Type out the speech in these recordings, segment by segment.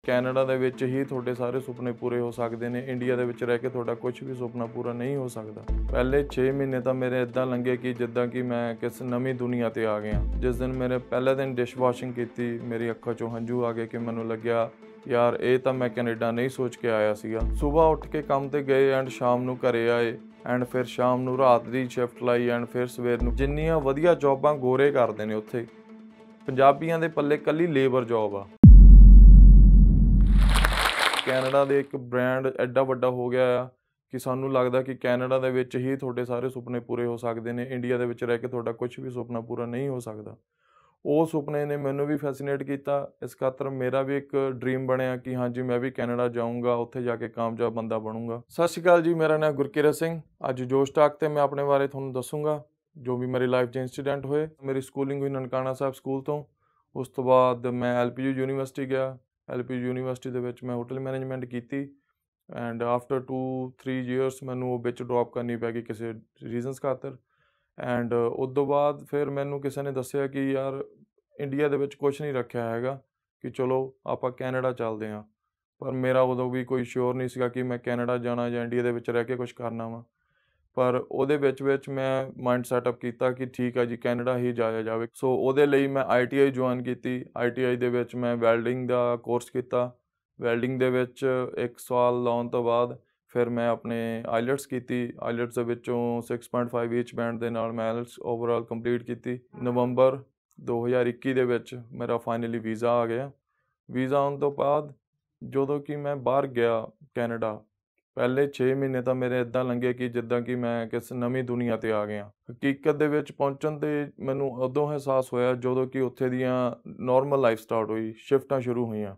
Canada ਦੇ ਵਿੱਚ ਹੀ ਤੁਹਾਡੇ ਸਾਰੇ ਸੁਪਨੇ ਪੂਰੇ ਹੋ ਸਕਦੇ ਨੇ। ਇੰਡੀਆ ਦੇ ਵਿੱਚ ਰਹਿ ਕੇ ਤੁਹਾਡਾ ਕੁਝ ਵੀ ਸੁਪਨਾ ਪੂਰਾ ਨਹੀਂ ਹੋ ਸਕਦਾ। ਪਹਿਲੇ 6 ਮਹੀਨੇ ਤਾਂ ਮੇਰੇ ਇਦਾਂ ਲੰਘੇ ਕਿ ਜਿੱਦਾਂ ਕਿ ਮੈਂ ਕਿਸ ਨਵੀਂ ਦੁਨੀਆ ਤੇ ਆ ਗਿਆ। ਜਿਸ ਦਿਨ ਮੇਰੇ ਪਹਿਲੇ ਦਿਨ ਡਿਸ਼ ਵਾਸ਼ਿੰਗ ਕੀਤੀ, ਮੇਰੀ ਅੱਖਾਂ 'ਚੋਂ ਹੰਝੂ ਆ ਗਏ ਕਿ ਮੈਨੂੰ ਲੱਗਿਆ ਯਾਰ ਇਹ ਤਾਂ ਮੈਂ ਕੈਨੇਡਾ ਨਹੀਂ ਸੋਚ ਕੇ ਆਇਆ ਸੀਗਾ। ਸਵੇਰ ਉੱਠ ਕੇ ਕੰਮ ਤੇ ਗਏ ਐਂਡ ਸ਼ਾਮ ਨੂੰ ਘਰੇ ਆਏ ਐਂਡ ਫਿਰ ਸ਼ਾਮ ਨੂੰ ਰਾਤ ਦੀ ਸ਼ਿਫਟ ਲਾਈ ਐਂਡ ਫਿਰ ਸਵੇਰ ਨੂੰ। ਜਿੰਨੀਆਂ ਵਧੀਆ ਜੌਬਾਂ ਗੋਰੇ ਕਰਦੇ ਨੇ ਉੱਥੇ, ਪੰਜਾਬੀਆਂ ਦੇ ਪੱਲੇ ਕੱਲੀ ਲੇਬਰ ਜੌਬ ਆ। ਕੈਨੇਡਾ ਦੇ ਇੱਕ ਬ੍ਰਾਂਡ ਐਡਾ ਵੱਡਾ ਹੋ ਗਿਆ ਆ ਕਿ ਸਾਨੂੰ ਲੱਗਦਾ ਕਿ ਕੈਨੇਡਾ ਦੇ ਵਿੱਚ ਹੀ ਤੁਹਾਡੇ ਸਾਰੇ ਸੁਪਨੇ ਪੂਰੇ ਹੋ ਸਕਦੇ ਨੇ। ਇੰਡੀਆ ਦੇ ਵਿੱਚ ਰਹਿ ਕੇ ਤੁਹਾਡਾ ਕੁਝ ਵੀ ਸੁਪਨਾ ਪੂਰਾ ਨਹੀਂ ਹੋ ਸਕਦਾ। ਉਹ ਸੁਪਨੇ ਨੇ ਮੈਨੂੰ ਵੀ ਫੈਸੀਨੇਟ ਕੀਤਾ। ਇਸ ਖਾਤਰ ਮੇਰਾ ਵੀ ਇੱਕ ਡ੍ਰੀਮ ਬਣਿਆ ਕਿ ਹਾਂਜੀ ਮੈਂ ਵੀ ਕੈਨੇਡਾ ਜਾਊਂਗਾ, ਉੱਥੇ ਜਾ ਕੇ ਕਾਮਯਾਬ ਬੰਦਾ ਬਣੂੰਗਾ। ਸਤਿ ਸ਼੍ਰੀ ਅਕਾਲ ਜੀ, ਮੇਰਾ ਨਾਮ ਗੁਰਕੀਰਤ ਸਿੰਘ। ਅੱਜ ਜੋਸ਼ ਟਾਕ ਤੇ ਮੈਂ ਆਪਣੇ ਬਾਰੇ ਤੁਹਾਨੂੰ ਦੱਸੂੰਗਾ ਜੋ ਵੀ ਮੇਰੀ ਲਾਈਫ 'ਚ ਇੰਸੀਡੈਂਟ ਹੋਏ। ਮੇਰੀ ਸਕੂਲਿੰਗ ਹੋਈ ਨਨਕਾਣਾ ਸਾਹਿਬ ਸਕੂਲ ਤੋਂ। ਉਸ ਤੋਂ ਬਾਅਦ ਮੈਂ LPU ਯੂਨੀਵਰਸਿਟੀ ਗਿਆ। LPU ਯੂਨੀਵਰਸਿਟੀ ਦੇ ਵਿੱਚ ਮੈਂ ਹੋਟਲ ਮੈਨੇਜਮੈਂਟ ਕੀਤੀ ਐਂਡ ਆਫਟਰ 2-3 years ਮੈਨੂੰ ਉਹ ਵਿੱਚ ਡਰੋਪ ਕਰਨੀ ਪੈ ਗਈ ਕਿਸੇ ਰੀਜ਼ਨਸ ਖਾਤਰ। ਐਂਡ ਉਸ ਤੋਂ ਬਾਅਦ ਫਿਰ ਮੈਨੂੰ ਕਿਸੇ ਨੇ ਦੱਸਿਆ ਕਿ ਯਾਰ ਇੰਡੀਆ ਦੇ ਵਿੱਚ ਕੁਛ ਨਹੀਂ ਰੱਖਿਆ ਹੈਗਾ ਕਿ ਚਲੋ ਆਪਾਂ ਕੈਨੇਡਾ ਚੱਲਦੇ ਹਾਂ। ਪਰ ਮੇਰਾ ਉਦੋਂ ਵੀ ਕੋਈ ਸ਼ੋਰ ਨਹੀਂ ਸੀਗਾ ਕਿ ਮੈਂ ਕੈਨੇਡਾ ਜਾਣਾ ਜਾਂ ਇੰਡੀਆ ਦੇ ਵਿੱਚ ਰਹਿ ਕੇ ਕੁਛ ਕਰਨਾ ਵਾ। ਪਰ ਉਹਦੇ ਵਿੱਚ ਮੈਂ ਮਾਈਂਡ ਸੈਟਅਪ ਕੀਤਾ ਕਿ ਠੀਕ ਆ ਜੀ ਕੈਨੇਡਾ ਹੀ ਜਾਇਆ ਜਾਵੇ। ਸੋ ਉਹਦੇ ਲਈ ਮੈਂ ITI ਜੁਆਇਨ ਕੀਤੀ। ITI ਦੇ ਵਿੱਚ ਮੈਂ ਵੈਲਡਿੰਗ ਦਾ ਕੋਰਸ ਕੀਤਾ। ਵੈਲਡਿੰਗ ਦੇ ਵਿੱਚ 1 ਸਾਲ ਲਾਉਣ ਤੋਂ ਬਾਅਦ ਫਿਰ ਮੈਂ ਆਪਣੇ ਆਈਲੈਟਸ ਕੀਤੀ। ਆਈਲੈਟਸ ਦੇ ਵਿੱਚੋਂ 6.5 ਈਚ ਬੈਂਡ ਦੇ ਨਾਲ ਮੈਂ ਆਈਲੈਟਸ ਓਵਰਆਲ ਕੰਪਲੀਟ ਕੀਤੀ। ਨਵੰਬਰ 2021 ਦੇ ਵਿੱਚ ਮੇਰਾ ਫਾਈਨਲੀ ਵੀਜ਼ਾ ਆ ਗਿਆ। ਵੀਜ਼ਾ ਆਉਣ ਤੋਂ ਬਾਅਦ ਜਦੋਂ ਕਿ ਮੈਂ ਬਾਹਰ ਗਿਆ ਕੈਨੇਡਾ, ਪਹਿਲੇ 6 ਮਹੀਨੇ ਤਾਂ ਮੇਰੇ ਇਦਾਂ ਲੰਘੇ ਕਿ ਜਿੱਦਾਂ ਕਿ ਮੈਂ ਕਿਸ ਨਵੀਂ ਦੁਨੀਆ ਤੇ ਆ ਗਿਆ। ਹਕੀਕਤ ਦੇ ਵਿੱਚ ਪਹੁੰਚਣ ਤੇ ਮੈਨੂੰ ਉਦੋਂ ਅਹਿਸਾਸ ਹੋਇਆ ਜਦੋਂ ਕਿ ਉੱਥੇ ਦੀਆਂ ਨਾਰਮਲ ਲਾਈਫ ਸਟਾਰਟ ਹੋਈ, ਸ਼ਿਫਟਾਂ ਸ਼ੁਰੂ ਹੋਈਆਂ।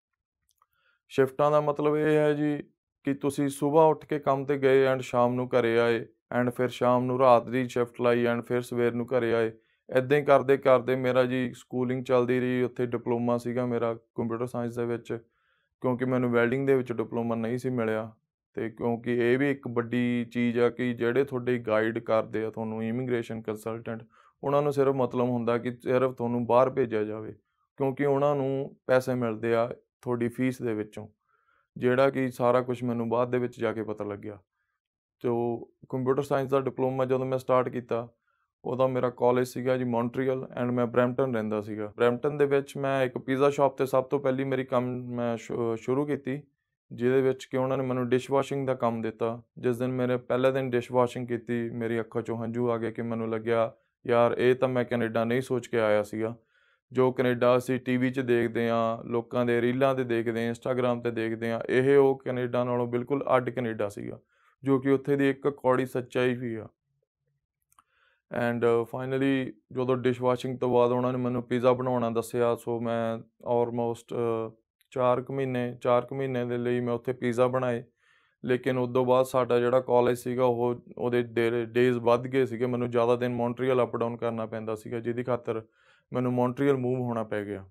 ਸ਼ਿਫਟਾਂ ਦਾ ਮਤਲਬ ਇਹ ਹੈ ਜੀ ਕਿ ਤੁਸੀਂ ਸਵੇਰ ਉੱਠ ਕੇ ਕੰਮ ਤੇ ਗਏ ਐਂਡ ਸ਼ਾਮ ਨੂੰ ਘਰੇ ਆਏ ਐਂਡ ਫਿਰ ਸ਼ਾਮ ਨੂੰ ਰਾਤ ਦੀ ਸ਼ਿਫਟ ਲਾਈ ਐਂਡ ਫਿਰ ਸਵੇਰ ਨੂੰ ਘਰੇ ਆਏ। ਇੱਦਾਂ ਹੀ ਕਰਦੇ ਕਰਦੇ ਮੇਰਾ ਜੀ ਸਕੂਲਿੰਗ ਚੱਲਦੀ ਰਹੀ। ਉੱਥੇ ਡਿਪਲੋਮਾ ਸੀਗਾ ਮੇਰਾ ਕੰਪਿਊਟਰ ਸਾਇੰਸ ਦੇ ਵਿੱਚ, ਕਿਉਂਕਿ ਮੈਨੂੰ ਵੈਲਡਿੰਗ ਦੇ ਵਿੱਚ ਡਿਪਲੋਮਾ ਨਹੀਂ ਸੀ ਮਿਲਿਆ। ਅਤੇ ਕਿਉਂਕਿ ਇਹ ਵੀ ਇੱਕ ਵੱਡੀ ਚੀਜ਼ ਆ ਕਿ ਜਿਹੜੇ ਤੁਹਾਡੇ ਗਾਈਡ ਕਰਦੇ ਆ ਤੁਹਾਨੂੰ ਇਮੀਗ੍ਰੇਸ਼ਨ ਕੰਸਲਟੈਂਟ, ਉਹਨਾਂ ਨੂੰ ਸਿਰਫ ਮਤਲਬ ਹੁੰਦਾ ਕਿ ਸਿਰਫ ਤੁਹਾਨੂੰ ਬਾਹਰ ਭੇਜਿਆ ਜਾਵੇ, ਕਿਉਂਕਿ ਉਹਨਾਂ ਨੂੰ ਪੈਸੇ ਮਿਲਦੇ ਆ ਤੁਹਾਡੀ ਫੀਸ ਦੇ ਵਿੱਚੋਂ, ਜਿਹੜਾ ਕਿ ਸਾਰਾ ਕੁਝ ਮੈਨੂੰ ਬਾਅਦ ਦੇ ਵਿੱਚ ਜਾ ਕੇ ਪਤਾ ਲੱਗਿਆ। ਤੋ ਕੰਪਿਊਟਰ ਸਾਇੰਸ ਦਾ ਡਿਪਲੋਮਾ ਜਦੋਂ ਮੈਂ ਸਟਾਰਟ ਕੀਤਾ, ਉਹਦਾ ਮੇਰਾ ਕਾਲਜ ਸੀਗਾ ਜੀ ਮੌਂਟਰੀਅਲ ਐਂਡ ਮੈਂ ਬਰੈਂਪਟਨ ਰਹਿੰਦਾ ਸੀਗਾ। ਬਰੈਂਪਟਨ ਦੇ ਵਿੱਚ ਮੈਂ ਇੱਕ ਪੀਜ਼ਾ ਸ਼ਾਪ 'ਤੇ ਸਭ ਤੋਂ ਪਹਿਲੀ ਮੇਰੀ ਕੰਮ ਮੈਂ ਸ਼ੁਰੂ ਕੀਤੀ, ਜਿਹਦੇ ਵਿੱਚ ਕਿ ਉਹਨਾਂ ਨੇ ਮੈਨੂੰ ਡਿਸ਼ ਵਾਸ਼ਿੰਗ ਦਾ ਕੰਮ ਦਿੱਤਾ। ਜਿਸ ਦਿਨ ਮੇਰੇ ਪਹਿਲੇ ਦਿਨ ਡਿਸ਼ ਵਾਸ਼ਿੰਗ ਕੀਤੀ, ਮੇਰੀ ਅੱਖਾਂ 'ਚੋਂ ਹੰਝੂ ਆ ਗਏ ਕਿ ਮੈਨੂੰ ਲੱਗਿਆ ਯਾਰ ਇਹ ਤਾਂ ਮੈਂ ਕੈਨੇਡਾ ਨਹੀਂ ਸੋਚ ਕੇ ਆਇਆ ਸੀਗਾ। ਜੋ ਕੈਨੇਡਾ ਅਸੀਂ TV 'ਚ ਦੇਖਦੇ ਹਾਂ, ਲੋਕਾਂ ਦੇ ਰੀਲਾਂ 'ਤੇ ਦੇਖਦੇ ਹਾਂ, ਇੰਸਟਾਗ੍ਰਾਮ 'ਤੇ ਦੇਖਦੇ ਹਾਂ, ਇਹ ਉਹ ਕੈਨੇਡਾ ਨਾਲੋਂ ਬਿਲਕੁਲ ਅੱਡ ਕੈਨੇਡਾ ਸੀਗਾ, ਜੋ ਕਿ ਉੱਥੇ ਦੀ ਇੱਕ ਕੌੜੀ ਸੱਚਾਈ ਵੀ ਆ। ਐਂਡ ਫਾਈਨਲੀ ਜਦੋਂ ਡਿਸ਼ ਵਾਸ਼ਿੰਗ ਤੋਂ ਬਾਅਦ ਉਹਨਾਂ ਨੇ ਮੈਨੂੰ ਪੀਜ਼ਾ ਬਣਾਉਣਾ ਦੱਸਿਆ, ਸੋ ਮੈਂ ਆਲਮੋਸਟ 4 ਕੁ ਮਹੀਨੇ ਦੇ ਲਈ ਮੈਂ ਉੱਥੇ ਪੀਜ਼ਾ ਬਣਾਏ। ਲੇਕਿਨ ਉਸ ਤੋਂ ਬਾਅਦ ਸਾਡਾ ਜਿਹੜਾ ਕਾਲਜ ਸੀਗਾ ਉਹਦੇ ਡੇਜ਼ ਵੱਧ ਗਏ ਸੀਗੇ। ਮੈਨੂੰ ਜ਼ਿਆਦਾ ਦਿਨ ਮੌਂਟਰੀਅਲ ਅਪ ਡਾਊਨ ਕਰਨਾ ਪੈਂਦਾ ਸੀਗਾ, ਜਿਹਦੀ ਖਾਤਰ ਮੈਨੂੰ ਮੌਂਟਰੀਅਲ ਮੂਵ ਹੋਣਾ ਪੈ ਗਿਆ।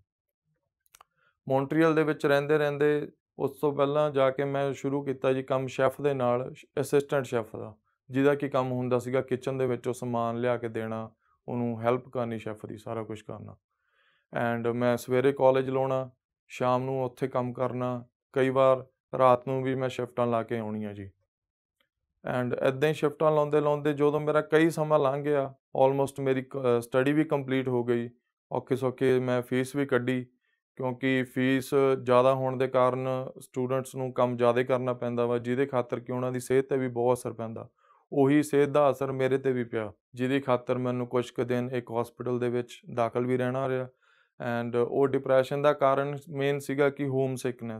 ਮੌਂਟਰੀਅਲ ਦੇ ਵਿੱਚ ਰਹਿੰਦੇ ਰਹਿੰਦੇ ਉਸ ਤੋਂ ਪਹਿਲਾਂ ਜਾ ਕੇ ਮੈਂ ਸ਼ੁਰੂ ਕੀਤਾ ਜੀ ਕੰਮ ਸ਼ੈਫ ਦੇ ਨਾਲ, ਅਸਿਸਟੈਂਟ ਸ਼ੈਫ ਦਾ, ਜਿਹਦਾ ਕਿ ਕੰਮ ਹੁੰਦਾ ਸੀਗਾ ਕਿਚਨ ਦੇ ਵਿੱਚੋਂ ਸਮਾਨ ਲਿਆ ਕੇ ਦੇਣਾ, ਉਹਨੂੰ ਹੈਲਪ ਕਰਨੀ ਸ਼ੈਫ ਦੀ, ਸਾਰਾ ਕੁਝ ਕਰਨਾ। ਐਂਡ ਮੈਂ ਸਵੇਰੇ ਕਾਲਜ ਲਾਉਣਾ, ਸ਼ਾਮ ਨੂੰ ਉੱਥੇ ਕੰਮ ਕਰਨਾ, ਕਈ ਵਾਰ ਰਾਤ ਨੂੰ ਵੀ ਮੈਂ ਸ਼ਿਫਟਾਂ ਲਾ ਕੇ ਆਉਣੀਆਂ ਜੀ। ਐਂਡ ਇੱਦਾਂ ਹੀ ਸ਼ਿਫਟਾਂ ਲਾਉਂਦੇ ਲਾਉਂਦੇ ਜਦੋਂ ਮੇਰਾ ਕਈ ਸਮਾਂ ਲੰਘ ਗਿਆ, ਆਲਮੋਸਟ ਮੇਰੀ ਸਟੱਡੀ ਵੀ ਕੰਪਲੀਟ ਹੋ ਗਈ। ਔਖੇ ਸੌਖੇ ਮੈਂ ਫੀਸ ਵੀ ਕੱਢੀ, ਕਿਉਂਕਿ ਫੀਸ ਜ਼ਿਆਦਾ ਹੋਣ ਦੇ ਕਾਰਨ ਸਟੂਡੈਂਟਸ ਨੂੰ ਕੰਮ ਜ਼ਿਆਦਾ ਕਰਨਾ ਪੈਂਦਾ ਵਾ, ਜਿਹਦੇ ਖਾਤਰ ਕਿ ਉਹਨਾਂ ਦੀ ਸਿਹਤ 'ਤੇ ਵੀ ਬਹੁਤ ਅਸਰ ਪੈਂਦਾ। ਉਹੀ ਸਿਹਤ ਦਾ ਅਸਰ ਮੇਰੇ 'ਤੇ ਵੀ ਪਿਆ, ਜਿਹਦੀ ਖਾਤਰ ਮੈਨੂੰ ਕੁਛ ਕੁ ਦਿਨ ਇੱਕ ਹੌਸਪੀਟਲ ਦੇ ਵਿੱਚ ਦਾਖਲ ਵੀ ਰਹਿਣਾ ਰਿਹਾ। ਐਂਡ ਉਹ ਡਿਪਰੈਸ਼ਨ ਦਾ ਕਾਰਨ ਮੇਨ ਸੀਗਾ ਕਿ ਹੋਮ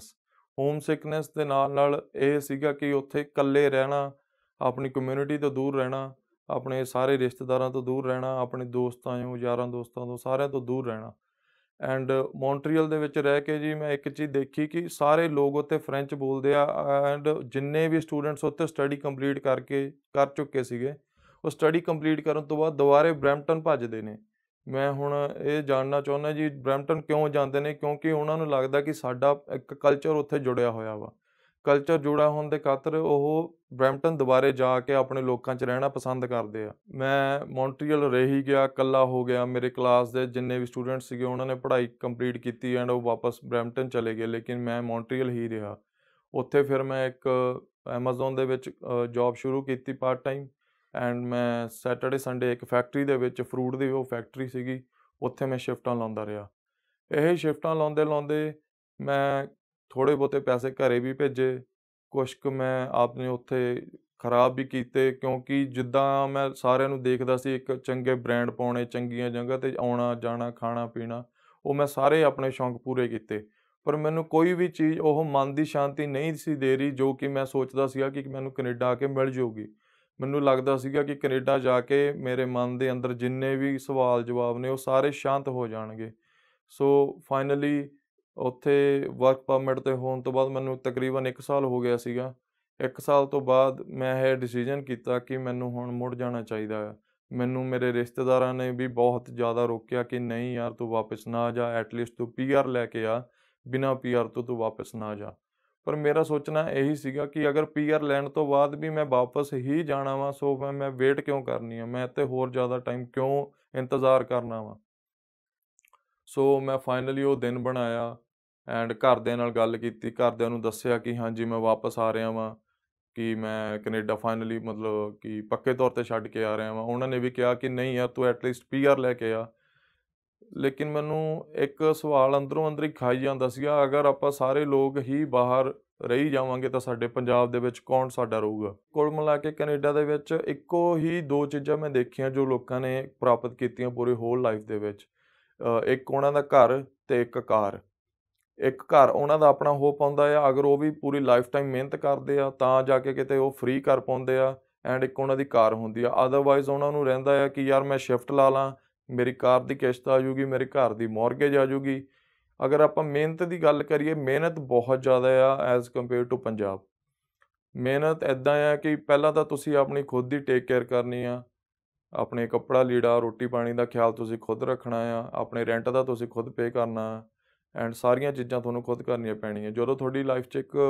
ਸਿਕਨੈਸ ਦੇ ਨਾਲ ਨਾਲ ਇਹ ਸੀਗਾ ਕਿ ਉੱਥੇ ਇਕੱਲੇ ਰਹਿਣਾ, ਆਪਣੀ ਕਮਿਊਨਿਟੀ ਤੋਂ ਦੂਰ ਰਹਿਣਾ, ਆਪਣੇ ਸਾਰੇ ਰਿਸ਼ਤੇਦਾਰਾਂ ਤੋਂ ਦੂਰ ਰਹਿਣਾ, ਆਪਣੇ ਦੋਸਤਾਂ ਤੋਂ, ਯਾਰਾਂ ਦੋਸਤਾਂ ਤੋਂ, ਸਾਰਿਆਂ ਤੋਂ ਦੂਰ ਰਹਿਣਾ। ਐਂਡ ਮੌਂਟਰੀਅਲ ਦੇ ਵਿੱਚ ਰਹਿ ਕੇ ਜੀ ਮੈਂ ਇੱਕ ਚੀਜ਼ ਦੇਖੀ ਕਿ ਸਾਰੇ ਲੋਕ ਉੱਥੇ ਫਰੈਂਚ ਬੋਲਦੇ ਆ ਐਂਡ ਜਿੰਨੇ ਵੀ ਸਟੂਡੈਂਟਸ ਉੱਥੇ ਸਟੱਡੀ ਕੰਪਲੀਟ ਕਰ ਚੁੱਕੇ ਸੀਗੇ, ਉਹ ਸਟੱਡੀ ਕੰਪਲੀਟ ਕਰਨ ਤੋਂ ਬਾਅਦ ਦੁਬਾਰੇ ਬਰੈਂਪਟਨ ਭੱਜਦੇ ਨੇ। ਮੈਂ ਹੁਣ ਇਹ ਜਾਣਨਾ ਚਾਹੁੰਦਾ ਜੀ ਬਰੈਂਪਟਨ ਕਿਉਂ ਜਾਂਦੇ ਨੇ? ਕਿਉਂਕਿ ਉਹਨਾਂ ਨੂੰ ਲੱਗਦਾ ਕਿ ਸਾਡਾ ਇੱਕ ਕਲਚਰ ਉੱਥੇ ਜੁੜਿਆ ਹੋਇਆ ਵਾ। ਕਲਚਰ ਜੁੜਾ ਹੋਣ ਦੇ ਖਾਤਰ ਉਹ ਬਰੈਂਪਟਨ ਦੁਬਾਰੇ ਜਾ ਕੇ ਆਪਣੇ ਲੋਕਾਂ 'ਚ ਰਹਿਣਾ ਪਸੰਦ ਕਰਦੇ ਆ। ਮੈਂ ਮੌਂਟਰੀਅਲ ਰਹਿ ਹੀ ਗਿਆ, ਇਕੱਲਾ ਹੋ ਗਿਆ। ਮੇਰੇ ਕਲਾਸ ਦੇ ਜਿੰਨੇ ਵੀ ਸਟੂਡੈਂਟ ਸੀਗੇ ਉਹਨਾਂ ਨੇ ਪੜ੍ਹਾਈ ਕੰਪਲੀਟ ਕੀਤੀ ਐਂਡ ਉਹ ਵਾਪਸ ਬਰੈਂਪਟਨ ਚਲੇ ਗਏ, ਲੇਕਿਨ ਮੈਂ ਮੌਂਟਰੀਅਲ ਹੀ ਰਿਹਾ। ਉੱਥੇ ਫਿਰ ਮੈਂ ਇੱਕ ਐਮਾਜ਼ੋਨ ਦੇ ਵਿੱਚ ਜੋਬ ਸ਼ੁਰੂ ਕੀਤੀ ਪਾਰਟ ਟਾਈਮ, ਐਂਡ ਮੈਂ ਸੈਟਰਡੇ ਸੰਡੇ ਇੱਕ ਫੈਕਟਰੀ ਦੇ ਵਿੱਚ, ਫਰੂਟ ਦੀ ਉਹ ਫੈਕਟਰੀ ਸੀਗੀ, ਉੱਥੇ ਮੈਂ ਸ਼ਿਫਟਾਂ ਲਾਉਂਦਾ ਰਿਹਾ। ਇਹ ਸ਼ਿਫਟਾਂ ਲਾਉਂਦੇ ਲਾਉਂਦੇ ਮੈਂ ਥੋੜ੍ਹੇ ਬਹੁਤੇ ਪੈਸੇ ਘਰੇ ਵੀ ਭੇਜੇ, ਕੁਛ ਕੁ ਮੈਂ ਆਪਣੇ ਉੱਥੇ ਖਰਾਬ ਵੀ ਕੀਤੇ, ਕਿਉਂਕਿ ਜਿੱਦਾਂ ਮੈਂ ਸਾਰਿਆਂ ਨੂੰ ਦੇਖਦਾ ਸੀ ਇੱਕ ਚੰਗੇ ਬ੍ਰਾਂਡ ਪਾਉਣੇ, ਚੰਗੀਆਂ ਜਗ੍ਹਾ 'ਤੇ ਆਉਣਾ ਜਾਣਾ, ਖਾਣਾ ਪੀਣਾ, ਉਹ ਮੈਂ ਸਾਰੇ ਆਪਣੇ ਸ਼ੌਂਕ ਪੂਰੇ ਕੀਤੇ। ਪਰ ਮੈਨੂੰ ਕੋਈ ਵੀ ਚੀਜ਼ ਉਹ ਮਨ ਦੀ ਸ਼ਾਂਤੀ ਨਹੀਂ ਸੀ ਦੇ ਰਹੀ ਜੋ ਕਿ ਮੈਂ ਸੋਚਦਾ ਸੀਗਾ ਕਿ ਮੈਨੂੰ ਕੈਨੇਡਾ ਆ ਕੇ ਮਿਲ ਜਾਊਗੀ। ਮੈਨੂੰ ਲੱਗਦਾ ਸੀਗਾ ਕਿ ਕੈਨੇਡਾ ਜਾ ਕੇ ਮੇਰੇ ਮਨ ਦੇ ਅੰਦਰ ਜਿੰਨੇ ਵੀ ਸਵਾਲ ਜਵਾਬ ਨੇ ਉਹ ਸਾਰੇ ਸ਼ਾਂਤ ਹੋ ਜਾਣਗੇ। ਸੋ ਫਾਈਨਲੀ ਉੱਥੇ ਵਰਕ ਪਰਮਿਟ 'ਤੇ ਹੋਣ ਤੋਂ ਬਾਅਦ ਮੈਨੂੰ ਤਕਰੀਬਨ 1 ਸਾਲ ਹੋ ਗਿਆ ਸੀਗਾ। 1 ਸਾਲ ਤੋਂ ਬਾਅਦ ਮੈਂ ਇਹ ਡਿਸੀਜ਼ਨ ਕੀਤਾ ਕਿ ਮੈਨੂੰ ਹੁਣ ਮੁੜ ਜਾਣਾ ਚਾਹੀਦਾ ਹੈ। ਮੈਨੂੰ ਮੇਰੇ ਰਿਸ਼ਤੇਦਾਰਾਂ ਨੇ ਵੀ ਬਹੁਤ ਜ਼ਿਆਦਾ ਰੋਕਿਆ ਕਿ ਨਹੀਂ ਯਾਰ ਤੂੰ ਵਾਪਸ ਨਾ ਜਾ, ਐਟਲੀਸਟ ਤੂੰ ਪੀਆਰ ਲੈ ਕੇ ਆ, ਬਿਨਾਂ ਪੀਆਰ ਤੋਂ ਤੂੰ ਵਾਪਸ ਨਾ ਜਾ। ਪਰ ਮੇਰਾ ਸੋਚਣਾ ਇਹੀ ਸੀਗਾ ਕਿ ਅਗਰ ਪੀਆਰ ਲੈਣ ਤੋਂ ਬਾਅਦ ਵੀ ਮੈਂ ਵਾਪਸ ਹੀ ਜਾਣਾ ਵਾ, ਸੋ ਮੈਂ ਵੇਟ ਕਿਉਂ ਕਰਨੀ ਆ, ਮੈਂ ਇੱਥੇ ਹੋਰ ਜ਼ਿਆਦਾ ਟਾਈਮ ਕਿਉਂ ਇੰਤਜ਼ਾਰ ਕਰਨਾ ਵਾ। ਸੋ ਮੈਂ ਫਾਈਨਲੀ ਉਹ ਦਿਨ ਬਣਾਇਆ ਐਂਡ ਘਰਦਿਆਂ ਨਾਲ ਗੱਲ ਕੀਤੀ, ਘਰਦਿਆਂ ਨੂੰ ਦੱਸਿਆ ਕਿ ਹਾਂਜੀ ਮੈਂ ਵਾਪਸ ਆ ਰਿਹਾ ਵਾਂ, ਕਿ ਮੈਂ ਕੈਨੇਡਾ ਫਾਈਨਲੀ ਮਤਲਬ ਕਿ ਪੱਕੇ ਤੌਰ 'ਤੇ ਛੱਡ ਕੇ ਆ ਰਿਹਾ ਵਾਂ। ਉਹਨਾਂ ਨੇ ਵੀ ਕਿਹਾ ਕਿ ਨਹੀਂ ਯਾਰ ਤੂੰ ਐਟਲੀਸਟ ਪੀਆਰ ਲੈ ਕੇ ਆ। ਲੇਕਿਨ ਮੈਨੂੰ ਇੱਕ ਸਵਾਲ ਅੰਦਰੋਂ ਅੰਦਰ ਹੀ ਖਾਈ ਜਾਂਦਾ ਸੀਗਾ, ਅਗਰ ਆਪਾਂ ਸਾਰੇ ਲੋਕ ਹੀ ਬਾਹਰ ਰਹੀ ਜਾਵਾਂਗੇ ਤਾਂ ਸਾਡੇ ਪੰਜਾਬ ਦੇ ਵਿੱਚ ਕੌਣ ਸਾਡਾ ਰਹੂਗਾ। ਕੁੱਲ ਮਿਲਾ ਕੇ ਕੈਨੇਡਾ ਦੇ ਵਿੱਚ ਇੱਕੋ ਹੀ 2 ਚੀਜ਼ਾਂ ਮੈਂ ਦੇਖੀਆਂ ਜੋ ਲੋਕਾਂ ਨੇ ਪ੍ਰਾਪਤ ਕੀਤੀਆਂ ਪੂਰੀ ਹੋਲ ਲਾਈਫ ਦੇ ਵਿੱਚ। ਇੱਕ ਉਹਨਾਂ ਦਾ ਘਰ ਅਤੇ ਇੱਕ ਕਾਰ। ਇੱਕ ਘਰ ਉਹਨਾਂ ਦਾ ਆਪਣਾ ਹੋ ਪਾਉਂਦਾ ਆ ਅਗਰ ਉਹ ਵੀ ਪੂਰੀ ਲਾਈਫ ਟਾਈਮ ਮਿਹਨਤ ਕਰਦੇ ਆ ਤਾਂ ਜਾ ਕੇ ਕਿਤੇ ਉਹ ਫ੍ਰੀ ਕਰ ਪਾਉਂਦੇ ਆ, ਐਂਡ ਇੱਕ ਉਹਨਾਂ ਦੀ ਕਾਰ ਹੁੰਦੀ ਆ। ਅਦਰਵਾਈਜ਼ ਉਹਨਾਂ ਨੂੰ ਰਹਿੰਦਾ ਆ ਕਿ ਯਾਰ ਮੈਂ ਸ਼ਿਫਟ ਲਾ ਲਾਂ, ਮੇਰੀ ਕਾਰ ਦੀ ਕਿਸ਼ਤ ਆ ਜੂਗੀ, ਮੇਰੇ ਘਰ ਦੀ ਮੌਰਗੇਜ ਆ ਜੂਗੀ। ਅਗਰ ਆਪਾਂ ਮਿਹਨਤ ਦੀ ਗੱਲ ਕਰੀਏ, ਮਿਹਨਤ ਬਹੁਤ ਜ਼ਿਆਦਾ ਆ ਐਜ਼ ਕੰਪੇਅਰ ਟੂ ਪੰਜਾਬ। ਮਿਹਨਤ ਇੱਦਾਂ ਆ ਕਿ ਪਹਿਲਾਂ ਤਾਂ ਤੁਸੀਂ ਆਪਣੀ ਖੁਦ ਦੀ ਟੇਕ ਕੇਅਰ ਕਰਨੀ ਆ, ਆਪਣੇ ਕੱਪੜਾ ਲੀੜਾ ਰੋਟੀ ਪਾਣੀ ਦਾ ਖਿਆਲ ਤੁਸੀਂ ਖੁਦ ਰੱਖਣਾ ਆ, ਆਪਣੇ ਰੈਂਟ ਦਾ ਤੁਸੀਂ ਖੁਦ ਪੇ ਕਰਨਾ ਐਂਡ ਸਾਰੀਆਂ ਚੀਜ਼ਾਂ ਤੁਹਾਨੂੰ ਖੁਦ ਕਰਨੀਆਂ ਪੈਣੀਆਂ। ਜਦੋਂ ਤੁਹਾਡੀ ਲਾਈਫ 'ਚ ਇੱਕ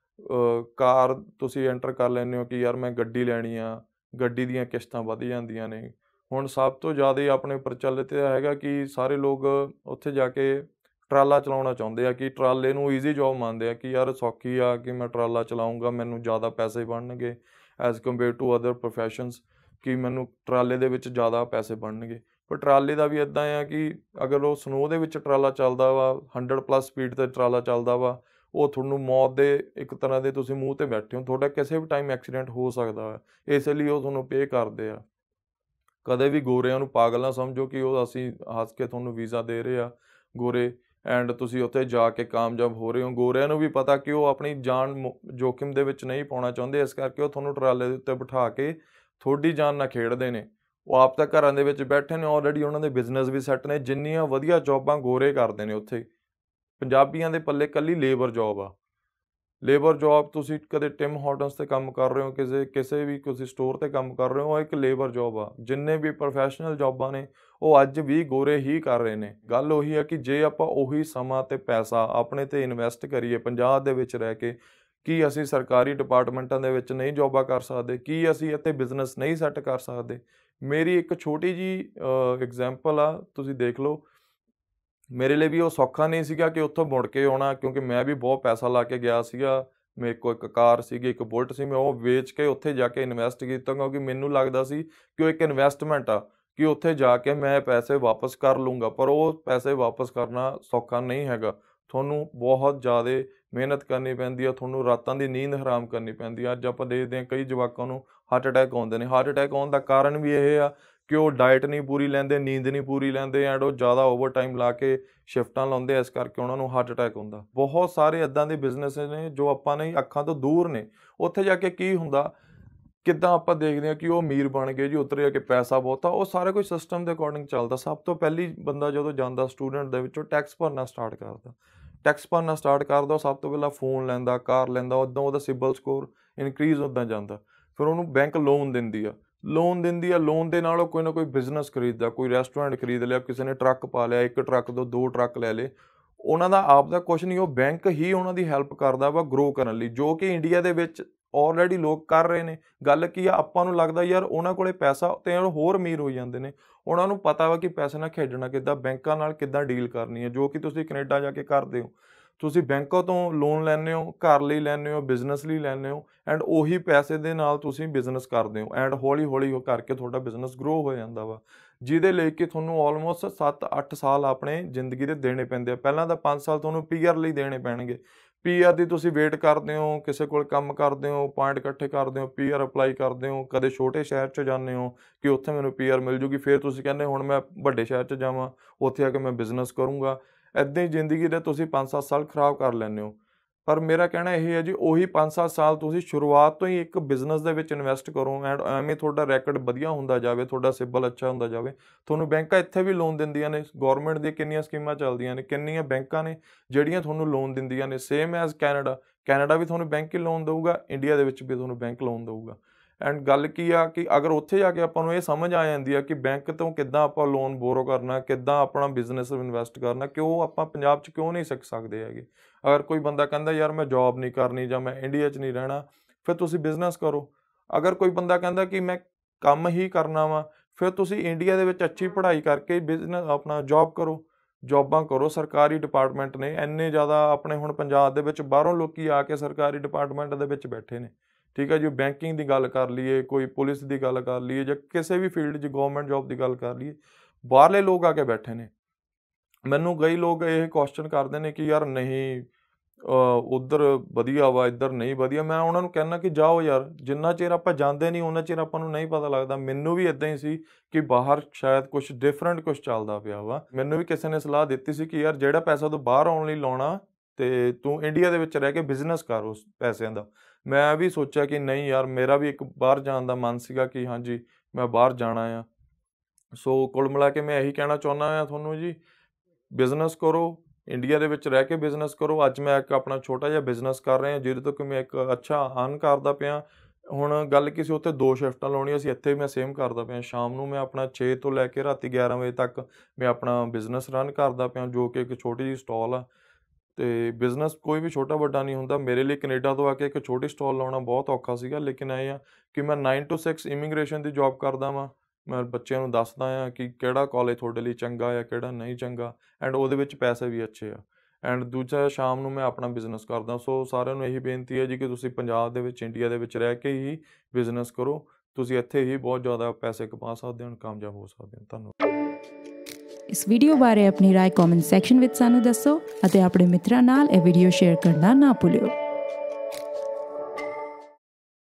ਕਾਰ ਤੁਸੀਂ ਐਂਟਰ ਕਰ ਲੈਂਦੇ ਹੋ ਕਿ ਯਾਰ ਮੈਂ ਗੱਡੀ ਲੈਣੀ ਆ, ਗੱਡੀ ਦੀਆਂ ਕਿਸ਼ਤਾਂ ਵੱਧ ਜਾਂਦੀਆਂ ਨੇ। ਹੁਣ ਸਭ ਤੋਂ ਜ਼ਿਆਦਾ ਆਪਣੇ ਪ੍ਰਚਲਿਤ ਇਹ ਹੈਗਾ ਕਿ ਸਾਰੇ ਲੋਕ ਉੱਥੇ ਜਾ ਕੇ ਟਰਾਲਾ ਚਲਾਉਣਾ ਚਾਹੁੰਦੇ ਆ, ਕਿ ਟਰਾਲੇ ਨੂੰ ਈਜ਼ੀ ਜੋਬ ਮੰਨਦੇ ਆ ਕਿ ਯਾਰ ਸੌਖੀ ਆ, ਕਿ ਮੈਂ ਟਰਾਲਾ ਚਲਾਊਂਗਾ ਮੈਨੂੰ ਜ਼ਿਆਦਾ ਪੈਸੇ ਬਣਨਗੇ as compare to other professions, ਕਿ ਮੈਨੂੰ ਟਰਾਲੇ ਦੇ ਵਿੱਚ ਜ਼ਿਆਦਾ ਪੈਸੇ ਬਣਨਗੇ। ਪਰ ਟਰਾਲੇ ਦਾ ਵੀ ਇੱਦਾਂ ਆ ਕਿ ਅਗਰ ਉਹ ਸਨੋ ਦੇ ਵਿੱਚ ਟਰਾਲਾ ਚੱਲਦਾ ਵਾ, 100+ ਸਪੀਡ 'ਤੇ ਟਰਾਲਾ ਚੱਲਦਾ ਵਾ, ਉਹ ਤੁਹਾਨੂੰ ਮੌਤ ਦੇ ਇੱਕ ਤਰ੍ਹਾਂ ਦੇ ਤੁਸੀਂ ਮੂੰਹ 'ਤੇ ਬੈਠੇ ਹੋ, ਤੁਹਾਡਾ ਕਿਸੇ ਵੀ ਟਾਈਮ ਐਕਸੀਡੈਂਟ ਹੋ ਸਕਦਾ ਹੈ, ਇਸ ਲਈ ਉਹ ਤੁਹਾਨੂੰ ਪੇ ਕਰਦੇ ਆ। ਕਦੇ ਵੀ ਗੋਰਿਆਂ ਨੂੰ ਪਾਗਲ ਨਾ ਸਮਝੋ ਕਿ ਉਹ ਅਸੀਂ ਹੱਸ ਕੇ ਤੁਹਾਨੂੰ ਵੀਜ਼ਾ ਦੇ ਰਹੇ ਆ ਗੋਰੇ, ਐਂਡ ਤੁਸੀਂ ਉੱਥੇ ਜਾ ਕੇ ਕਾਮਯਾਬ ਹੋ ਰਹੇ ਹੋ। ਗੋਰਿਆਂ ਨੂੰ ਵੀ ਪਤਾ ਕਿ ਉਹ ਆਪਣੀ ਜਾਨ ਜੋਖਿਮ ਦੇ ਵਿੱਚ ਨਹੀਂ ਪਾਉਣਾ ਚਾਹੁੰਦੇ, ਇਸ ਕਰਕੇ ਉਹ ਤੁਹਾਨੂੰ ਟਰਾਲੇ ਦੇ ਉੱਤੇ ਬਿਠਾ ਕੇ ਤੁਹਾਡੀ ਜਾਨ ਨਾਲ ਖੇਡਦੇ ਨੇ। ਉਹ ਆਪ ਤਾਂ ਘਰਾਂ ਦੇ ਵਿੱਚ ਬੈਠੇ ਨੇ, ਆਲਰੇਡੀ ਉਹਨਾਂ ਦੇ ਬਿਜ਼ਨਸ ਵੀ ਸੈੱਟ ਨੇ। ਜਿੰਨੀਆਂ ਵਧੀਆ ਜੋਬਾਂ ਗੋਰੇ ਕਰਦੇ ਨੇ ਉੱਥੇ, ਪੰਜਾਬੀਆਂ ਦੇ ਪੱਲੇ ਇਕੱਲੀ ਲੇਬਰ ਜੋਬ ਆ। ਲੇਬਰ ਜੋਬ ਤੁਸੀਂ ਕਦੇ ਟਿਮ ਹਾਰਟਨਸ 'ਤੇ ਕੰਮ ਕਰ ਰਹੇ ਹੋ, ਕਿਸੇ ਵੀ ਤੁਸੀਂ ਸਟੋਰ 'ਤੇ ਕੰਮ ਕਰ ਰਹੇ ਹੋ, ਉਹ ਇੱਕ ਲੇਬਰ ਜੋਬ ਆ। ਜਿੰਨੇ ਵੀ ਪ੍ਰੋਫੈਸ਼ਨਲ ਜੋਬਾਂ ਨੇ ਉਹ ਅੱਜ ਵੀ ਗੋਰੇ ਹੀ ਕਰ ਰਹੇ ਨੇ। ਗੱਲ ਉਹੀ ਹੈ ਕਿ ਜੇ ਆਪਾਂ ਉਹੀ ਸਮਾਂ ਅਤੇ ਪੈਸਾ ਆਪਣੇ 'ਤੇ ਇਨਵੈਸਟ ਕਰੀਏ ਪੰਜਾਬ ਦੇ ਵਿੱਚ ਰਹਿ ਕੇ, ਕੀ ਅਸੀਂ ਸਰਕਾਰੀ ਡਿਪਾਰਟਮੈਂਟਾਂ ਦੇ ਵਿੱਚ ਨਹੀਂ ਜੋਬਾਂ ਕਰ ਸਕਦੇ? ਕੀ ਅਸੀਂ ਇੱਥੇ ਬਿਜ਼ਨਸ ਨਹੀਂ ਸੈੱਟ ਕਰ ਸਕਦੇ? ਮੇਰੀ ਇੱਕ ਛੋਟੀ ਜਿਹੀ ਐਗਜ਼ਾਮਪਲ ਆ, ਤੁਸੀਂ ਦੇਖ ਲਓ। ਮੇਰੇ ਲਈ ਵੀ ਉਹ ਸੌਖਾ ਨਹੀਂ ਸੀਗਾ ਕਿ ਉੱਥੋਂ ਮੁੜ ਕੇ ਆਉਣਾ, ਕਿਉਂਕਿ ਮੈਂ ਵੀ ਬਹੁਤ ਪੈਸਾ ਲਾ ਕੇ ਗਿਆ ਸੀਗਾ। ਮੇਰੇ ਕੋਲ ਇੱਕ ਕਾਰ ਸੀਗੀ, ਇੱਕ ਬੁਲਟ ਸੀ, ਮੈਂ ਉਹ ਵੇਚ ਕੇ ਉੱਥੇ ਜਾ ਕੇ ਇਨਵੈਸਟ ਕੀਤਾ, ਕਿਉਂਕਿ ਮੈਨੂੰ ਲੱਗਦਾ ਸੀ ਕਿ ਉਹ ਇੱਕ ਇਨਵੈਸਟਮੈਂਟ ਆ, ਕਿ ਉੱਥੇ ਜਾ ਕੇ ਮੈਂ ਪੈਸੇ ਵਾਪਸ ਕਰ ਲੂੰਗਾ। ਪਰ ਉਹ ਪੈਸੇ ਵਾਪਸ ਕਰਨਾ ਸੌਖਾ ਨਹੀਂ ਹੈਗਾ। ਤੁਹਾਨੂੰ ਬਹੁਤ ਜ਼ਿਆਦਾ ਮਿਹਨਤ ਕਰਨੀ ਪੈਂਦੀ ਆ, ਤੁਹਾਨੂੰ ਰਾਤਾਂ ਦੀ ਨੀਂਦ ਹਰਾਮ ਕਰਨੀ ਪੈਂਦੀ ਆ। ਅੱਜ ਆਪਾਂ ਦੇਖਦੇ ਹਾਂ ਕਈ ਜਵਾਕਾਂ ਨੂੰ ਹਾਰਟ ਅਟੈਕ ਆਉਂਦੇ ਨੇ। ਹਾਰਟ ਅਟੈਕ ਆਉਣ ਦਾ ਕਾਰਨ ਵੀ ਇਹ ਆ ਕਿ ਉਹ ਡਾਇਟ ਨਹੀਂ ਪੂਰੀ ਲੈਂਦੇ, ਨੀਂਦ ਨਹੀਂ ਪੂਰੀ ਲੈਂਦੇ, ਐਂਡ ਉਹ ਜ਼ਿਆਦਾ ਓਵਰਟਾਈਮ ਲਾ ਕੇ ਸ਼ਿਫਟਾਂ ਲਾਉਂਦੇ, ਇਸ ਕਰਕੇ ਉਹਨਾਂ ਨੂੰ ਹਾਰਟ ਅਟੈਕ ਹੁੰਦਾ। ਬਹੁਤ ਸਾਰੇ ਇੱਦਾਂ ਦੇ ਬਿਜ਼ਨਸ ਨੇ ਜੋ ਆਪਾਂ ਨੇ ਅੱਖਾਂ ਤੋਂ ਦੂਰ ਨੇ। ਉੱਥੇ ਜਾ ਕੇ ਕੀ ਹੁੰਦਾ, ਕਿੱਦਾਂ ਆਪਾਂ ਦੇਖਦੇ ਹਾਂ ਕਿ ਉਹ ਅਮੀਰ ਬਣ ਗਏ ਜੀ, ਉੱਧਰ ਜਾ ਕੇ ਪੈਸਾ ਬਹੁਤ ਆ। ਉਹ ਸਾਰਾ ਕੁਝ ਸਿਸਟਮ ਦੇ ਅਕੋਰਡਿੰਗ ਚੱਲਦਾ। ਸਭ ਤੋਂ ਪਹਿਲੀ ਬੰਦਾ ਜਦੋਂ ਜਾਂਦਾ ਸਟੂਡੈਂਟ ਦੇ ਵਿੱਚੋਂ ਟੈਕਸ ਭਰਨਾ ਸਟਾਰਟ ਕਰਦਾ, ਸਭ ਤੋਂ ਪਹਿਲਾਂ ਫੋਨ ਲੈਂਦਾ, ਕਾਰ ਲੈਂਦਾ, ਉੱਦਾਂ ਉਹਦਾ ਸਿਬਲ ਸਕੋਰ ਇਨਕਰੀਜ਼ ਉੱਦਾਂ ਜਾਂਦਾ। ਫਿਰ ਉਹਨੂੰ ਬੈਂਕ ਲੋਨ ਦਿੰਦੀ ਆ, ਲੋਨ ਦੇ ਨਾਲ ਉਹ ਕੋਈ ਨਾ ਕੋਈ ਬਿਜ਼ਨਸ ਖਰੀਦਦਾ, ਕੋਈ ਰੈਸਟੋਰੈਂਟ ਖਰੀਦ ਲਿਆ, ਕਿਸੇ ਨੇ ਟਰੱਕ ਪਾ ਲਿਆ, 1 ਟਰੱਕ ਤੋਂ 2 ਟਰੱਕ ਲੈ ਲਏ। ਉਹਨਾਂ ਦਾ ਆਪ ਦਾ ਕੁਛ ਨਹੀਂ, ਉਹ ਬੈਂਕ ਹੀ ਉਹਨਾਂ ਦੀ ਹੈਲਪ ਕਰਦਾ ਵਾ ਗਰੋ ਕਰਨ ਲਈ, ਜੋ ਕਿ ਇੰਡੀਆ ਦੇ ਵਿੱਚ ਆਲਰੇਡੀ ਲੋਕ ਕਰ ਰਹੇ ਨੇ। ਗੱਲ ਕੀ ਆ, ਆਪਾਂ ਨੂੰ ਲੱਗਦਾ ਯਾਰ ਉਹਨਾਂ ਕੋਲੇ ਪੈਸਾ ਤੇ ਹੋਰ ਅਮੀਰ ਹੋਈ ਜਾਂਦੇ ਨੇ। ਉਹਨਾਂ ਨੂੰ ਪਤਾ ਵਾ ਕਿ ਪੈਸੇ ਨਾਲ ਖੇਡਣਾ ਕਿੱਦਾਂ, ਬੈਂਕਾਂ ਨਾਲ ਕਿੱਦਾਂ ਡੀਲ ਕਰਨੀ ਹੈ, ਜੋ ਕਿ ਤੁਸੀਂ ਕੈਨੇਡਾ ਜਾ ਕੇ ਕਰਦੇ ਹੋ। ਤੁਸੀਂ ਬੈਂਕਾਂ ਤੋਂ ਲੋਨ ਲੈਂਦੇ ਹੋ, ਘਰ ਲਈ ਲੈਂਦੇ ਹੋ, ਬਿਜ਼ਨਸ ਲਈ ਲੈਂਦੇ ਹੋ, ਐਂਡ ਉਹੀ ਪੈਸੇ ਦੇ ਨਾਲ ਤੁਸੀਂ ਬਿਜ਼ਨਸ ਕਰਦੇ ਹੋ, ਐਂਡ ਹੌਲੀ ਹੌਲੀ ਉਹ ਕਰਕੇ ਤੁਹਾਡਾ ਬਿਜ਼ਨਸ ਗਰੋ ਹੋ ਜਾਂਦਾ ਵਾ, ਜਿਹਦੇ ਲਈ ਕਿ ਤੁਹਾਨੂੰ ਆਲਮੋਸਟ 7-8 ਸਾਲ ਆਪਣੇ ਜ਼ਿੰਦਗੀ ਦੇ ਦੇਣੇ ਪੈਂਦੇ ਆ। ਪਹਿਲਾਂ ਤਾਂ 5 ਸਾਲ ਤੁਹਾਨੂੰ PR ਲਈ ਦੇਣੇ ਪੈਣਗੇ। PR ਦੀ ਤੁਸੀਂ ਵੇਟ ਕਰਦੇ ਹੋ, ਕਿਸੇ ਕੋਲ ਕੰਮ ਕਰਦੇ ਹੋ, ਪੁਆਇੰਟ ਇਕੱਠੇ ਕਰਦੇ ਹੋ, PR ਅਪਲਾਈ ਕਰਦੇ ਹੋ, ਕਦੇ ਛੋਟੇ ਸ਼ਹਿਰ 'ਚ ਜਾਂਦੇ ਹੋ ਕਿ ਉੱਥੇ ਮੈਨੂੰ PR ਮਿਲ ਜੂਗੀ, ਫਿਰ ਤੁਸੀਂ ਕਹਿੰਦੇ ਹੁਣ ਮੈਂ ਵੱਡੇ ਸ਼ਹਿਰ 'ਚ ਜਾਵਾਂ, ਉੱਥੇ ਆ ਕੇ ਮੈਂ ਬਿਜ਼ਨਸ ਕਰੂੰਗਾ। ਇੱਦਾਂ ਹੀ ਜ਼ਿੰਦਗੀ ਦੇ ਤੁਸੀਂ 5-7 ਸਾਲ ਖਰਾਬ ਕਰ ਲੈਂਦੇ ਹੋ। ਪਰ ਮੇਰਾ ਕਹਿਣਾ ਇਹ ਹੈ ਜੀ, ਉਹੀ 5-7 ਸਾਲ ਤੁਸੀਂ ਸ਼ੁਰੂਆਤ ਤੋਂ ਹੀ ਇੱਕ ਬਿਜ਼ਨਸ ਦੇ ਵਿੱਚ ਇਨਵੈਸਟ ਕਰੋ, ਐਂਡ ਐਵੇਂ ਤੁਹਾਡਾ ਰੈਕਡ ਵਧੀਆ ਹੁੰਦਾ ਜਾਵੇ, ਤੁਹਾਡਾ ਸਿਬਲ ਅੱਛਾ ਹੁੰਦਾ ਜਾਵੇ। ਤੁਹਾਨੂੰ ਬੈਂਕਾਂ ਇੱਥੇ ਵੀ ਲੋਨ ਦਿੰਦੀਆਂ ਨੇ, ਗੌਰਮੈਂਟ ਦੀਆਂ ਕਿੰਨੀਆਂ ਸਕੀਮਾਂ ਚੱਲਦੀਆਂ ਨੇ, ਕਿੰਨੀਆਂ ਬੈਂਕਾਂ ਨੇ ਜਿਹੜੀਆਂ ਤੁਹਾਨੂੰ ਲੋਨ ਦਿੰਦੀਆਂ ਨੇ, ਸੇਮ ਐਜ਼ ਕੈਨੇਡਾ ਵੀ ਤੁਹਾਨੂੰ ਬੈਂਕ ਹੀ ਲੋਨ ਦੇਊਗਾ, ਇੰਡੀਆ ਦੇ ਵਿੱਚ ਵੀ ਤੁਹਾਨੂੰ ਬੈਂਕ ਲੋਨ ਦੇਊਗਾ। ਐਂਡ ਗੱਲ ਕੀ ਆ ਕਿ ਅਗਰ ਉੱਥੇ ਜਾ ਕੇ ਆਪਾਂ ਨੂੰ ਇਹ ਸਮਝ ਆ ਜਾਂਦੀ ਆ ਕਿ ਬੈਂਕ ਤੋਂ ਕਿੱਦਾਂ ਆਪਾਂ ਲੋਨ ਬੋਰੋ ਕਰਨਾ, ਕਿੱਦਾਂ ਆਪਣਾ ਬਿਜ਼ਨਸ ਇਨਵੈਸਟ ਕਰਨਾ, ਕਿਉਂ ਆਪਾਂ ਪੰਜਾਬ 'ਚ ਕਿਉਂ ਨਹੀਂ ਸਿੱਖ ਸਕਦੇ ਹੈਗੇ। ਅਗਰ ਕੋਈ ਬੰਦਾ ਕਹਿੰਦਾ ਯਾਰ ਮੈਂ ਜੋਬ ਨਹੀਂ ਕਰਨੀ ਜਾਂ ਮੈਂ ਇੰਡੀਆ 'ਚ ਨਹੀਂ ਰਹਿਣਾ, ਫਿਰ ਤੁਸੀਂ ਬਿਜ਼ਨਸ ਕਰੋ। ਅਗਰ ਕੋਈ ਬੰਦਾ ਕਹਿੰਦਾ ਕਿ ਮੈਂ ਕੰਮ ਹੀ ਕਰਨਾ ਵਾ, ਫਿਰ ਤੁਸੀਂ ਇੰਡੀਆ ਦੇ ਵਿੱਚ ਅੱਛੀ ਪੜ੍ਹਾਈ ਕਰਕੇ ਬਿਜ਼ਨਸ ਆਪਣਾ ਜੋਬ ਕਰੋ, ਜੋਬਾਂ ਕਰੋ। ਸਰਕਾਰੀ ਡਿਪਾਰਟਮੈਂਟ ਨੇ ਇੰਨੇ ਜ਼ਿਆਦਾ ਆਪਣੇ ਹੁਣ ਪੰਜਾਬ ਦੇ ਵਿੱਚ, ਬਾਹਰੋਂ ਲੋਕੀ ਆ ਕੇ ਸਰਕਾਰੀ ਡਿਪਾਰਟਮੈਂਟ ਦੇ ਵਿੱਚ ਬੈਠੇ ਨੇ। ਠੀਕ ਹੈ ਜੀ, ਬੈਂਕਿੰਗ ਦੀ ਗੱਲ ਕਰ ਲਈਏ, ਕੋਈ ਪੁਲਿਸ ਦੀ ਗੱਲ ਕਰ ਲਈਏ, ਜਾਂ ਕਿਸੇ ਵੀ ਫੀਲਡ 'ਚ ਗਵਰਨਮੈਂਟ ਜੋਬ ਦੀ ਗੱਲ ਕਰ ਲਈਏ, ਬਾਹਰਲੇ ਲੋਕ ਆ ਕੇ ਬੈਠੇ ਨੇ। ਮੈਨੂੰ ਕਈ ਲੋਕ ਇਹ ਕੁਐਸਚਨ ਕਰਦੇ ਨੇ ਕਿ ਯਾਰ ਨਹੀਂ ਉੱਧਰ ਵਧੀਆ ਵਾ, ਇੱਧਰ ਨਹੀਂ ਵਧੀਆ। ਮੈਂ ਉਹਨਾਂ ਨੂੰ ਕਹਿੰਦਾ ਕਿ ਜਾਓ ਯਾਰ, ਜਿੰਨਾ ਚਿਰ ਆਪਾਂ ਜਾਂਦੇ ਨਹੀਂ ਉਹਨਾਂ ਚਿਰ ਆਪਾਂ ਨੂੰ ਨਹੀਂ ਪਤਾ ਲੱਗਦਾ। ਮੈਨੂੰ ਵੀ ਇੱਦਾਂ ਹੀ ਸੀ ਕਿ ਬਾਹਰ ਸ਼ਾਇਦ ਕੁਛ ਡਿਫਰੈਂਟ ਕੁਛ ਚੱਲਦਾ ਪਿਆ ਵਾ। ਮੈਨੂੰ ਵੀ ਕਿਸੇ ਨੇ ਸਲਾਹ ਦਿੱਤੀ ਸੀ ਕਿ ਯਾਰ ਜਿਹੜਾ ਪੈਸਾ ਤੂੰ ਬਾਹਰ ਆਉਣ ਲਈ ਲਾਉਣਾ, ਤੇ ਤੂੰ ਇੰਡੀਆ ਦੇ ਵਿੱਚ ਰਹਿ ਕੇ ਬਿਜ਼ਨਸ ਕਰ ਉਸ ਪੈਸਿਆਂ ਦਾ। ਮੈਂ ਵੀ ਸੋਚਿਆ ਕਿ ਨਹੀਂ ਯਾਰ, ਮੇਰਾ ਵੀ ਇੱਕ ਬਾਹਰ ਜਾਣ ਦਾ ਮਨ ਸੀਗਾ ਕਿ ਹਾਂਜੀ ਮੈਂ ਬਾਹਰ ਜਾਣਾ ਆ। ਸੋ ਕੁੱਲ ਮਿਲਾ ਕੇ ਮੈਂ ਇਹੀ ਕਹਿਣਾ ਚਾਹੁੰਦਾ ਹਾਂ ਤੁਹਾਨੂੰ ਜੀ, ਬਿਜ਼ਨਸ ਕਰੋ, ਇੰਡੀਆ ਦੇ ਵਿੱਚ ਰਹਿ ਕੇ ਬਿਜ਼ਨਸ ਕਰੋ। ਅੱਜ ਮੈਂ ਇੱਕ ਆਪਣਾ ਛੋਟਾ ਜਿਹਾ ਬਿਜ਼ਨਸ ਕਰ ਰਿਹਾ, ਜਿਹਦੇ ਤੋਂ ਕਿ ਮੈਂ ਇੱਕ ਅੱਛਾ ਅਰਨ ਕਰਦਾ ਪਿਆ। ਹੁਣ ਗੱਲ ਕੀ ਸੀ, ਉੱਥੇ 2 ਸ਼ਿਫਟਾਂ ਲਾਉਣੀਆਂ ਸੀ, ਇੱਥੇ ਮੈਂ ਸੇਮ ਕਰਦਾ ਪਿਆ। ਸ਼ਾਮ ਨੂੰ ਮੈਂ ਆਪਣਾ 6 ਤੋਂ ਲੈ ਕੇ ਰਾਤੀ 11 ਵਜੇ ਤੱਕ ਮੈਂ ਆਪਣਾ ਬਿਜ਼ਨਸ ਰਨ ਕਰਦਾ ਪਿਆ, ਜੋ ਕਿ ਇੱਕ ਛੋਟੀ ਜਿਹੀ ਸਟਾਲ ਆ। ਅਤੇ ਬਿਜ਼ਨਸ ਕੋਈ ਵੀ ਛੋਟਾ ਵੱਡਾ ਨਹੀਂ ਹੁੰਦਾ। ਮੇਰੇ ਲਈ ਕੈਨੇਡਾ ਤੋਂ ਆ ਕੇ ਇੱਕ ਛੋਟੀ ਸਟਾਲ ਲਾਉਣਾ ਬਹੁਤ ਔਖਾ ਸੀਗਾ, ਲੇਕਿਨ ਇਹ ਆ ਕਿ ਮੈਂ 9 to 6 ਇਮੀਗ੍ਰੇਸ਼ਨ ਦੀ ਜੋਬ ਕਰਦਾ ਵਾਂ। ਮੈਂ ਬੱਚਿਆਂ ਨੂੰ ਦੱਸਦਾ ਹਾਂ ਕਿ ਕਿਹੜਾ ਕਾਲਜ ਤੁਹਾਡੇ ਲਈ ਚੰਗਾ ਆ, ਕਿਹੜਾ ਨਹੀਂ ਚੰਗਾ, ਐਂਡ ਉਹਦੇ ਵਿੱਚ ਪੈਸੇ ਵੀ ਅੱਛੇ ਆ। ਐਂਡ ਦੂਜਾ, ਸ਼ਾਮ ਨੂੰ ਮੈਂ ਆਪਣਾ ਬਿਜ਼ਨਸ ਕਰਦਾ। ਸੋ ਸਾਰਿਆਂ ਨੂੰ ਇਹੀ ਬੇਨਤੀ ਹੈ ਜੀ ਕਿ ਤੁਸੀਂ ਪੰਜਾਬ ਦੇ ਵਿੱਚ, ਇੰਡੀਆ ਦੇ ਵਿੱਚ ਰਹਿ ਕੇ ਹੀ ਬਿਜ਼ਨਸ ਕਰੋ। ਤੁਸੀਂ ਇੱਥੇ ਹੀ ਬਹੁਤ ਜ਼ਿਆਦਾ ਪੈਸੇ ਕਮਾ ਸਕਦੇ ਹੋ, ਕਾਮਯਾਬ ਹੋ ਸਕਦੇ ਹੋ। ਧੰਨਵਾਦ। ਇਸ ਵੀਡੀਓ ਬਾਰੇ ਆਪਣੀ ਰਾਏ ਕਮੈਂਟ ਸੈਕਸ਼ਨ ਵਿੱਚ ਸਾਨੂੰ ਦੱਸੋ ਅਤੇ ਆਪਣੇ ਮਿੱਤਰਾਂ ਨਾਲ ਇਹ ਵੀਡੀਓ ਸ਼ੇਅਰ ਕਰਨਾ ਨਾ ਭੁੱਲਿਓ।